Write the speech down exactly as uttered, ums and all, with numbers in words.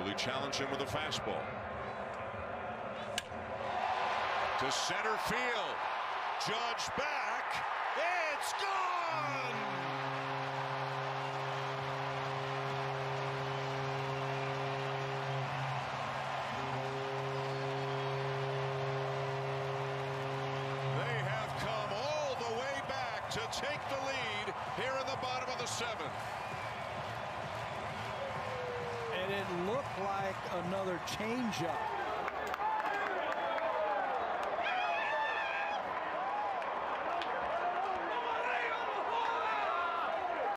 Will he challenge him with a fastball? To center field. Judge back. It's gone! They have come all the way back to take the lead here in the bottom of the seventh. And it looked like another changeup.